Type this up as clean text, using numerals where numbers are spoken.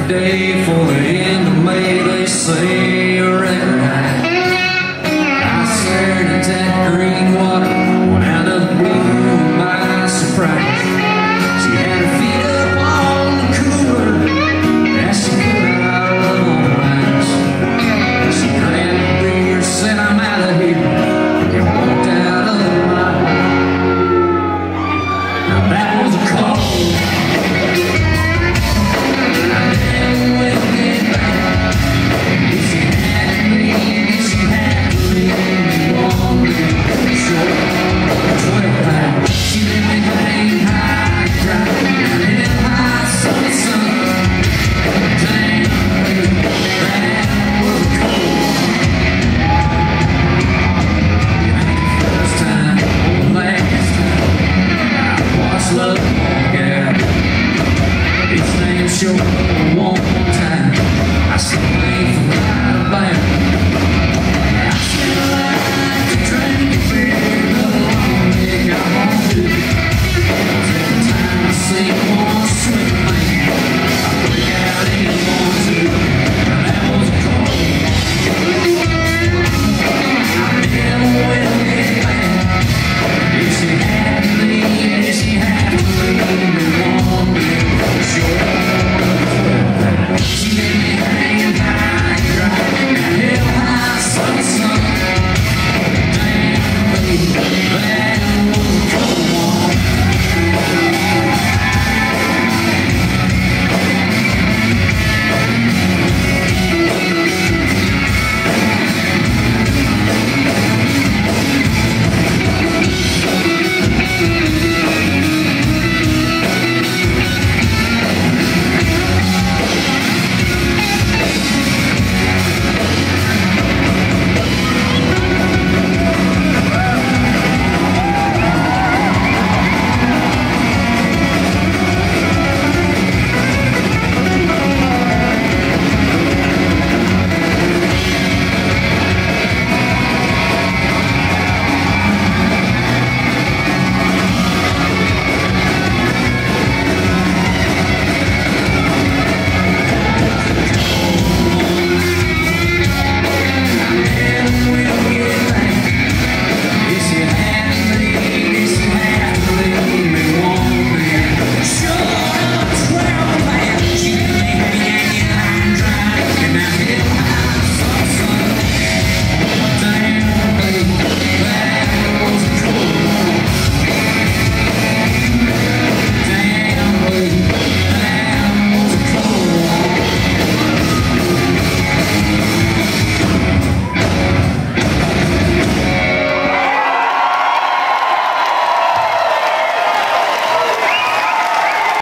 day for the end of May, they say you're red hot. I stared at that green water, went out of the blue by surprise. She had her feet up on the cooler as she put out her little eyes. She grabbed the beer, said I'm out of here, and walked out of the line. Now that was a call. Sure.